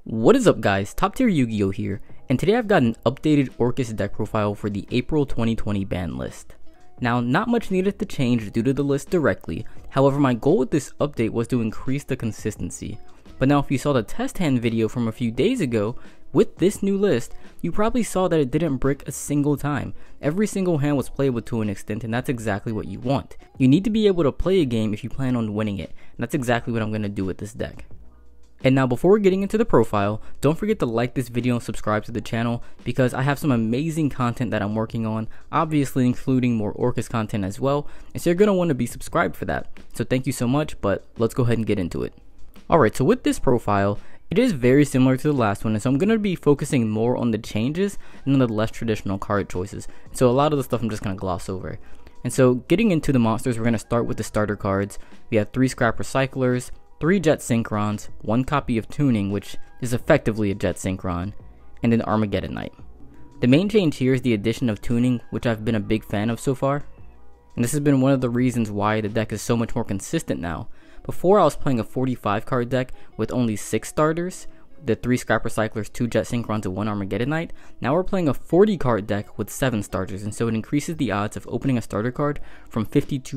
What is up guys, TopTierYugioh here, and today I've got an updated Orcust deck profile for the April 2020 ban list. Now, not much needed to change due to the list directly, however my goal with this update was to increase the consistency. But now if you saw the test hand video from a few days ago, with this new list, you probably saw that it didn't brick a single time. Every single hand was playable to an extent, and that's exactly what you want. You need to be able to play a game if you plan on winning it, and that's exactly what I'm going to do with this deck. And now before getting into the profile, don't forget to like this video and subscribe to the channel because I have some amazing content that I'm working on, obviously including more Orcust content as well, and so you're going to want to be subscribed for that. So thank you so much, but let's go ahead and get into it. Alright, so with this profile, it is very similar to the last one, and so I'm going to be focusing more on the changes and on the less traditional card choices. So a lot of the stuff I'm just going to gloss over. And so getting into the monsters, we're going to start with the starter cards. We have 3 Scrap Recyclers, 3 Jet Synchrons, 1 copy of Tuning, which is effectively a Jet Synchron, and an Armageddon Knight. The main change here is the addition of Tuning, which I've been a big fan of so far, and this has been one of the reasons why the deck is so much more consistent now. Before I was playing a 45 card deck with only 6 starters, the 3 Scrap Recyclers, 2 Jet Synchrons, and 1 Armageddon Knight. Now we're playing a 40 card deck with 7 starters, and so it increases the odds of opening a starter card from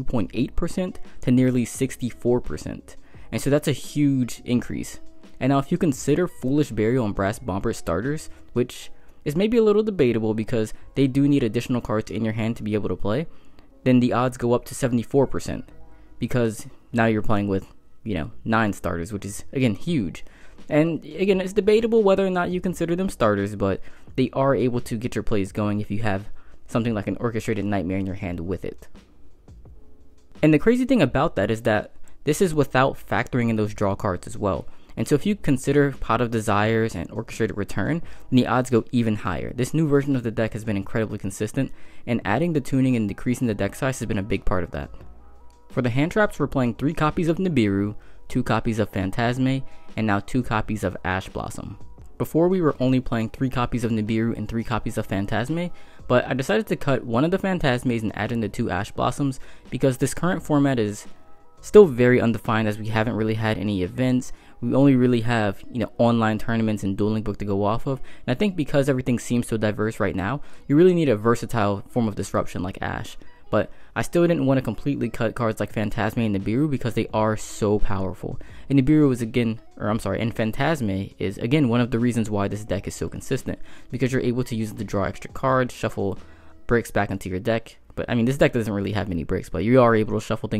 52.8% to nearly 64%. And so that's a huge increase. And now if you consider Foolish Burial and Brass Bomber starters, which is maybe a little debatable because they do need additional cards in your hand to be able to play, then the odds go up to 74% because now you're playing with, 9 starters, which is again huge. And again, it's debatable whether or not you consider them starters, but they are able to get your plays going if you have something like an orchestrated Knightmare in your hand with it. And the crazy thing about that is that this is without factoring in those draw cards as well. And so if you consider Pot of Desires and Orchestrated Return, then the odds go even higher. This new version of the deck has been incredibly consistent, and adding the tuning and decreasing the deck size has been a big part of that. For the hand traps, we're playing 3 copies of Nibiru, 2 copies of Phantasme, and now 2 copies of Ash Blossom. Before we were only playing 3 copies of Nibiru and 3 copies of Phantasme, but I decided to cut one of the Phantasmes and add in the 2 Ash Blossoms because this current format is still very undefined, as we haven't really had any events. We only really have, online tournaments and Dueling Book to go off of. And I think because everything seems so diverse right now, you really need a versatile form of disruption like Ash. But I still didn't want to completely cut cards like Phantasme and Nibiru because they are so powerful. And Nibiru is and Phantasme is again one of the reasons why this deck is so consistent, because you're able to use it to draw extra cards, shuffle bricks back into your deck. But this deck doesn't really have many bricks, but you are able to shuffle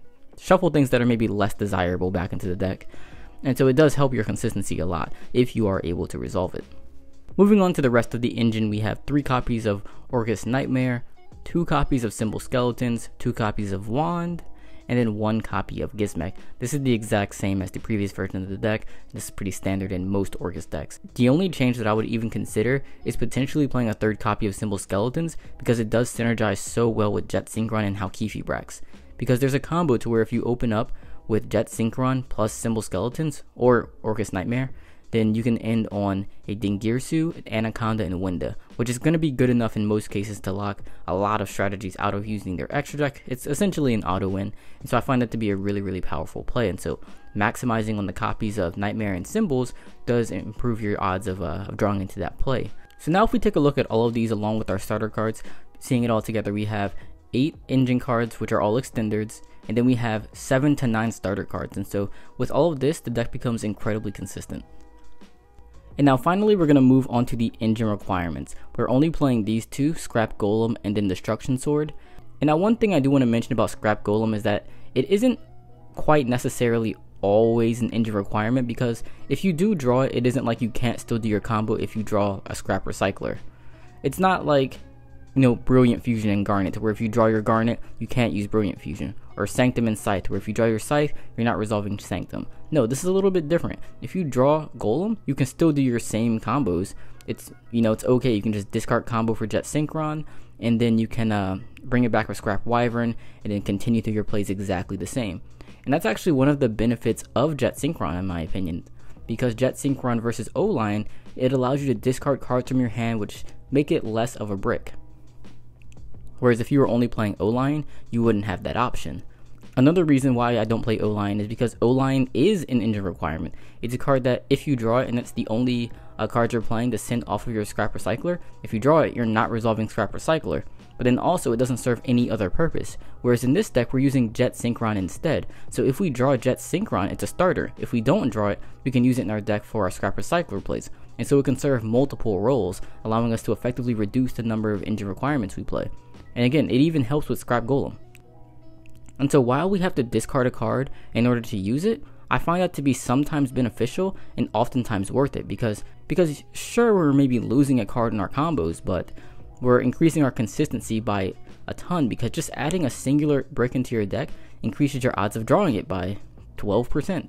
things that are maybe less desirable back into the deck, and so it does help your consistency a lot if you are able to resolve it. Moving on to the rest of the engine, we have 3 copies of Orcust Knightmare, 2 copies of Symbol Skeletons, 2 copies of Wand, and then 1 copy of Gizmek. This is the exact same as the previous version of the deck. This is pretty standard in most Orcust decks. The only change that I would even consider is potentially playing a 3rd copy of Symbol Skeletons, because it does synergize so well with Jet Synchron and how Kifi Brax. Because there's a combo to where if you open up with Jet Synchron plus Symbol Skeletons or Orcust Knightmare, then you can end on a Dingirsu, an Anaconda, and Winda, which is going to be good enough in most cases to lock a lot of strategies out of using their extra deck. It's essentially an auto win, and so I find that to be a really, really powerful play. And so maximizing on the copies of Knightmare and Symbols does improve your odds of drawing into that play. So now if we take a look at all of these along with our starter cards, seeing it all together, we have 8 engine cards, which are all extenders, and then we have 7 to 9 starter cards. And so with all of this, the deck becomes incredibly consistent. And now finally, we're going to move on to the engine requirements. We're only playing these 2, Scrap Golem and then Destruction Sword. And now one thing I do want to mention about Scrap Golem is that it isn't quite necessarily always an engine requirement, because if you do draw it, it isn't like you can't still do your combo if you draw a Scrap Recycler. It's not like Brilliant Fusion and Garnet, where if you draw your Garnet, you can't use Brilliant Fusion. Or Sanctum and Scythe, where if you draw your Scythe, you're not resolving Sanctum. No, this is a little bit different. If you draw Golem, you can still do your same combos. It's okay. You can just discard combo for Jet Synchron, and then you can bring it back with Scrap Wyvern, and then continue through your plays exactly the same. And that's actually one of the benefits of Jet Synchron, in my opinion. Because Jet Synchron versus O-Line, it allows you to discard cards from your hand, which make it less of a brick. Whereas if you were only playing O-Line, you wouldn't have that option. Another reason why I don't play O-Line is because O-Line is an engine requirement. It's a card that if you draw it and it's the only card you're playing to send off of your Scrap Recycler, if you draw it, you're not resolving Scrap Recycler. But then also it doesn't serve any other purpose. Whereas in this deck, we're using Jet Synchron instead. So if we draw Jet Synchron, it's a starter. If we don't draw it, we can use it in our deck for our Scrap Recycler plays. And so it can serve multiple roles, allowing us to effectively reduce the number of engine requirements we play. And again, it even helps with Scrap Golem. And so while we have to discard a card in order to use it, I find that to be sometimes beneficial and oftentimes worth it because sure, we're maybe losing a card in our combos, but we're increasing our consistency by a ton because just adding a singular brick into your deck increases your odds of drawing it by 12%.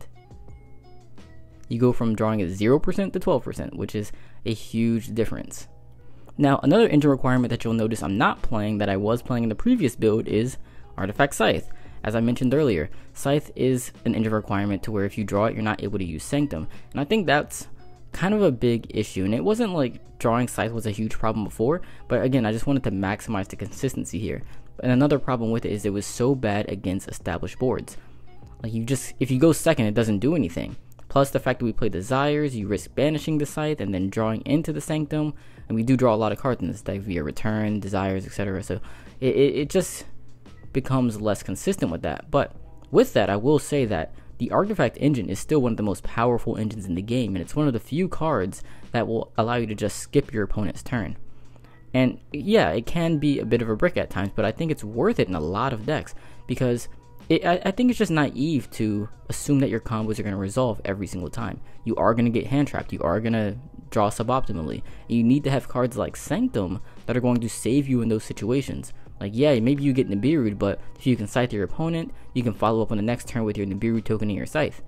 You go from drawing it 0% to 12%, which is a huge difference. Now, another engine requirement that you'll notice I'm not playing that I was playing in the previous build is Artifact Scythe. As I mentioned earlier, Scythe is an engine requirement to where if you draw it, you're not able to use Sanctum. And I think that's kind of a big issue. And it wasn't like drawing Scythe was a huge problem before, but again, I just wanted to maximize the consistency here. And another problem with it is it was so bad against established boards. Like if you go second, it doesn't do anything. Plus the fact that we play Desires, you risk banishing the Scythe and then drawing into the Sanctum. And we do draw a lot of cards in this deck via Return, Desires, etc. So it just becomes less consistent with that. But with that, I will say that the Artifact engine is still one of the most powerful engines in the game, and it's one of the few cards that will allow you to just skip your opponent's turn. And yeah, it can be a bit of a brick at times, but I think it's worth it in a lot of decks because I think it's just naive to assume that your combos are going to resolve every single time. You are going to get hand trapped, you are going to draw suboptimally. You need to have cards like Sanctum that are going to save you in those situations. Like, yeah, maybe you get Nibiru'd, but if you can Scythe your opponent, you can follow up on the next turn with your Nibiru token and your Scythe.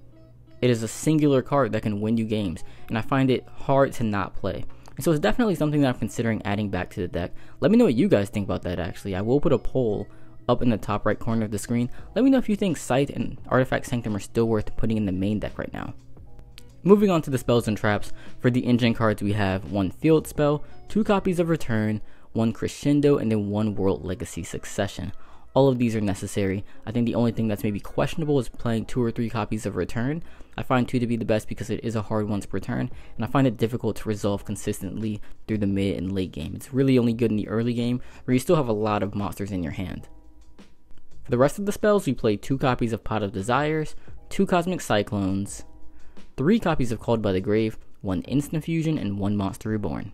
It is a singular card that can win you games, and I find it hard to not play. And so it's definitely something that I'm considering adding back to the deck. Let me know what you guys think about that, actually. I will put a poll up in the top right corner of the screen. Let me know if you think Scythe and Artifact Sanctum are still worth putting in the main deck right now. Moving on to the spells and traps, for the engine cards we have 1 Field Spell, 2 copies of Return, 1 Crescendo, and then 1 World Legacy Succession. All of these are necessary. I think the only thing that's maybe questionable is playing 2 or 3 copies of Return. I find 2 to be the best because it is a hard once per turn, and I find it difficult to resolve consistently through the mid and late game. It's really only good in the early game, where you still have a lot of monsters in your hand. For the rest of the spells, we play 2 copies of Pot of Desires, 2 Cosmic Cyclones, 3 copies of Called by the Grave, 1 Instant Fusion, and 1 Monster Reborn.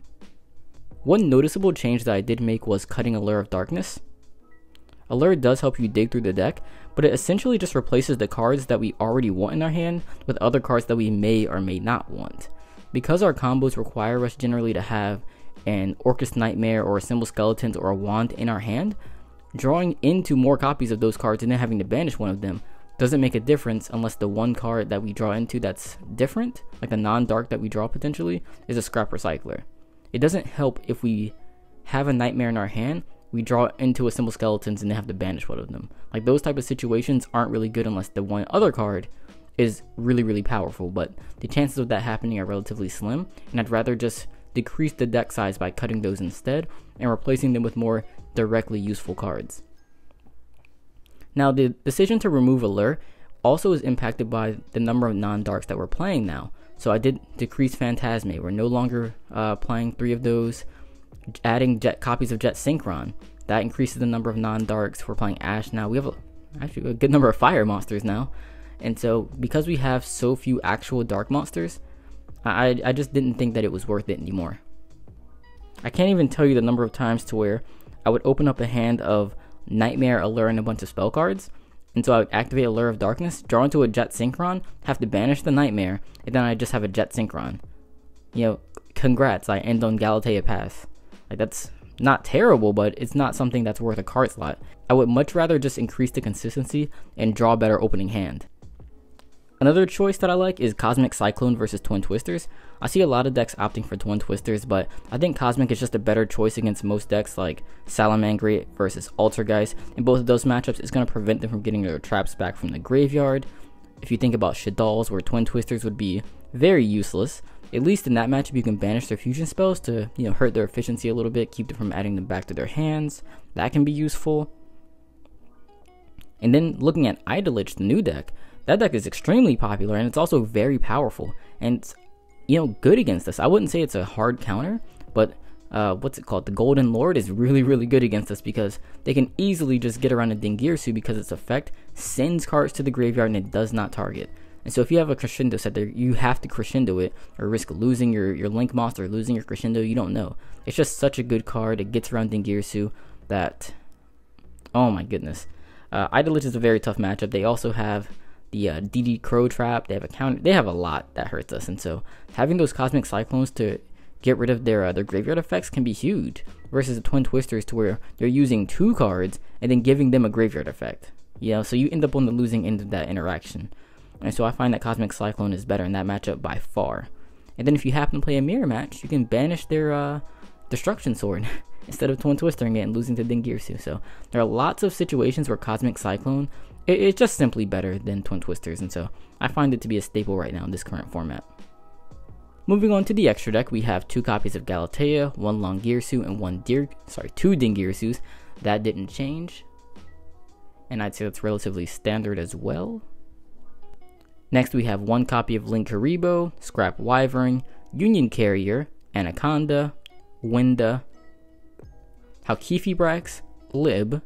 One noticeable change that I did make was cutting Allure of Darkness. Allure does help you dig through the deck, but it essentially just replaces the cards that we already want in our hand with other cards that we may or may not want. Because our combos require us generally to have an Orcust Knightmare or a Symbol Skeletons or a Wand in our hand, drawing into more copies of those cards and then having to banish one of them doesn't make a difference unless the one card that we draw into that's different, like the non-dark that we draw potentially, is a Scrap Recycler. It doesn't help if we have a Knightmare in our hand, we draw into a Symbol Skeletons and then have to banish one of them. Like, those type of situations aren't really good unless the one other card is really, really powerful, but the chances of that happening are relatively slim, and I'd rather just decrease the deck size by cutting those instead and replacing them with more directly useful cards. Now, the decision to remove Allure also is impacted by the number of non-darks that we're playing now. So I did decrease Phantasme. We're no longer playing 3 of those. Adding copies of Jet Synchron, that increases the number of non-darks. We're playing Ash now. We have actually a good number of fire monsters now. And so because we have so few actual dark monsters, I just didn't think that it was worth it anymore. I can't even tell you the number of times to where I would open up a hand of Knightmare, Allure, and a bunch of spell cards. And so I would activate Allure of Darkness, draw into a Jet Synchron, have to banish the Knightmare, and then I just have a Jet Synchron. You know, congrats, I end on Galatea Pass. Like, that's not terrible, but it's not something that's worth a card slot. I would much rather just increase the consistency and draw a better opening hand. Another choice that I like is Cosmic Cyclone versus Twin Twisters. I see a lot of decks opting for Twin Twisters, but I think Cosmic is just a better choice against most decks like Salamangreat versus Altergeist. In both of those matchups, it's going to prevent them from getting their traps back from the graveyard. If you think about Shaddolls, where Twin Twisters would be very useless, at least in that matchup you can banish their fusion spells to, hurt their efficiency a little bit, keep them from adding them back to their hands. That can be useful. And then looking at Idolich, the new deck, that deck is extremely popular and it's also very powerful. And it's, good against us. I wouldn't say it's a hard counter, but what's it called? The Golden Lord is really, really good against us because they can easily just get around a Dingirsu because its effect sends cards to the graveyard and it does not target. And so if you have a Crescendo set there, you have to Crescendo it or risk losing your Link monster or losing your Crescendo. You don't know. It's just such a good card. It gets around Dingirsu that, oh my goodness. Idolich is a very tough matchup. They also have the DD Crow Trap. They have a counter. They have a lot that hurts us. And so having those Cosmic Cyclones to get rid of their graveyard effects can be huge versus the Twin Twisters to where they're using 2 cards and then giving them a graveyard effect. So you end up on the losing end of that interaction. And so I find that Cosmic Cyclone is better in that matchup by far. And then if you happen to play a mirror match, you can banish their Destruction Sword instead of Twin Twistering it and losing to Dingirsu. So there are lots of situations where Cosmic Cyclone it's just simply better than Twin Twisters, and so I find it to be a staple right now in this current format. Moving on to the extra deck, we have 2 copies of Galatea, 1 Long Girsu, and 2 Dingirsus. That didn't change, and I'd say that's relatively standard as well. Next, we have 1 copy of Link Haribo, Scrap Wyvern, Union Carrier, Anaconda, Winda, Halkifibrax, Lib,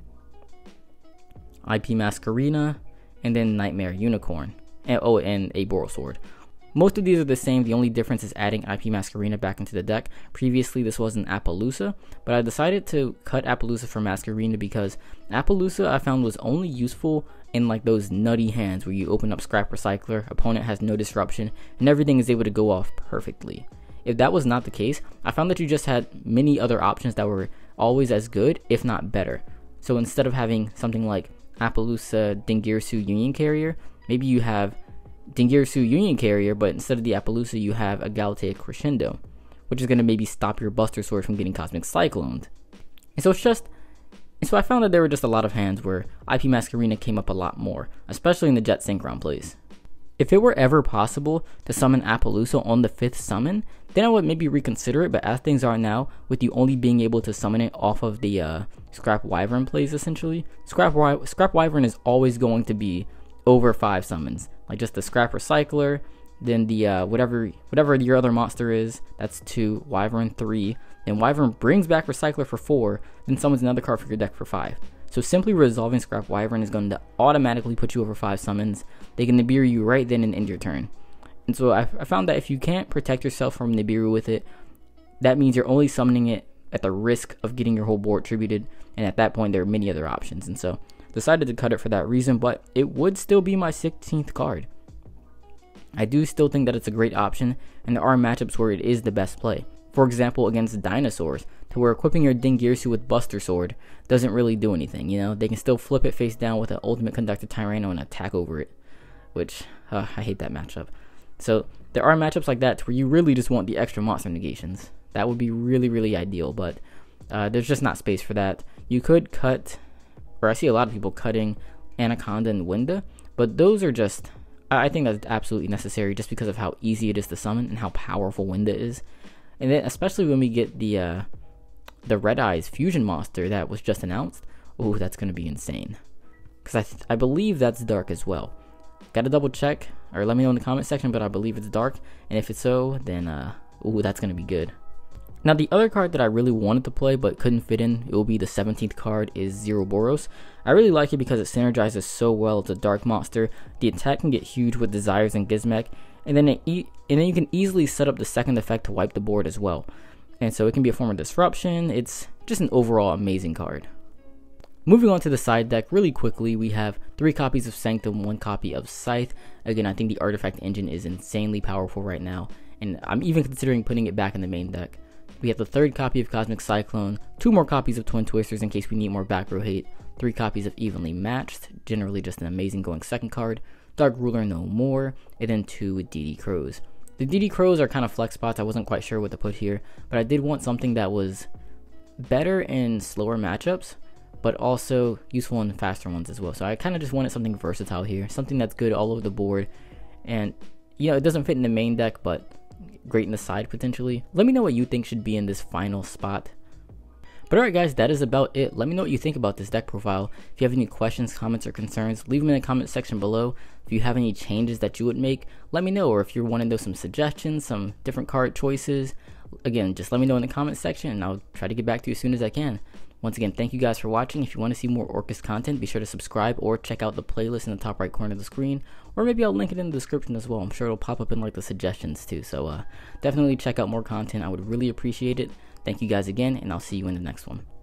IP Masquerena, and then Knightmare Unicorn, and a Boral Sword. Most of these are the same. The only difference is adding IP Masquerena back into the deck. Previously, this was an Appaloosa, but I decided to cut Appaloosa for Masquerena because Appaloosa I found was only useful in like those nutty hands where you open up Scrap Recycler, opponent has no disruption, and everything is able to go off perfectly. If that was not the case, I found that you just had many other options that were always as good, if not better. So instead of having something like Appaloosa Dingirsu Union Carrier, maybe you have Dingirsu Union Carrier, but instead of the Appaloosa, you have a Galatea Crescendo, which is going to maybe stop your Buster Sword from getting Cosmic Cycloned. And so I found that there were just a lot of hands where IP Masquerena came up a lot more, especially in the Jet Synchron plays. If it were ever possible to summon Appaloosa on the 5th summon, then I would maybe reconsider it, but as things are now, with you only being able to summon it off of the Scrap Wyvern plays essentially, Scrap Wyvern is always going to be over 5 summons. Like just the Scrap Recycler, then the whatever your other monster is, that's 2, Wyvern 3, then Wyvern brings back Recycler for 4, then summons another card for your deck for 5. So simply resolving Scrap Wyvern is going to automatically put you over 5 summons. They can Nibiru you right then and end your turn. And so I found that if you can't protect yourself from Nibiru with it, that means you're only summoning it at the risk of getting your whole board tributed, and at that point there are many other options. And so decided to cut it for that reason, but it would still be my 16th card. I do still think that it's a great option, and there are matchups where it is the best play. For example, against dinosaurs, to where equipping your Dingirsu with Buster Sword doesn't really do anything, They can still flip it face down with an Ultimate Conductor Tyranno and attack over it, which, I hate that matchup. So, there are matchups like that where you really just want the extra monster negations. That would be really, really ideal, but there's just not space for that. You could cut, or I see a lot of people cutting Anaconda and Winda, but those are just, I think that's absolutely necessary just because of how easy it is to summon and how powerful Winda is. And then especially when we get the Red Eyes fusion monster that was just announced, oh, that's going to be insane. Because I believe that's dark as well. Gotta double check, or let me know in the comment section, but I believe it's dark. And if it's so, then, ooh, that's going to be good. Now, the other card that I really wanted to play but couldn't fit in, it will be the 17th card, is Zeroboros. I really like it because it synergizes so well. It's a dark monster. The attack can get huge with Desires and Gizmek, and then you can easily set up the second effect to wipe the board as well. And so it can be a form of disruption. It's just an overall amazing card. Moving on to the side deck, really quickly, we have 3 copies of Sanctum, 1 copy of Scythe. Again, I think the artifact engine is insanely powerful right now, and I'm even considering putting it back in the main deck. We have the 3rd copy of Cosmic Cyclone, 2 more copies of Twin Twisters in case we need more back row hate, 3 copies of Evenly Matched, generally just an amazing going second card, Dark Ruler No More, and then 2 DD Crows. The DD Crows are kind of flex spots. I wasn't quite sure what to put here, but I did want something that was better in slower matchups, but also useful in faster ones as well. So I kind of just wanted something versatile here, something that's good all over the board, and it doesn't fit in the main deck, but great in the side potentially. Let me know what you think should be in this final spot. But alright guys, that is about it. Let me know what you think about this deck profile. If you have any questions, comments, or concerns, leave them in the comment section below. If you have any changes that you would make, let me know. Or if you want to know some suggestions, some different card choices, again, just let me know in the comment section and I'll try to get back to you as soon as I can. Once again, thank you guys for watching. If you want to see more Orcust content, be sure to subscribe or check out the playlist in the top right corner of the screen. Or maybe I'll link it in the description as well. I'm sure it'll pop up in like the suggestions too. So definitely check out more content. I would really appreciate it. Thank you guys again, and I'll see you in the next one.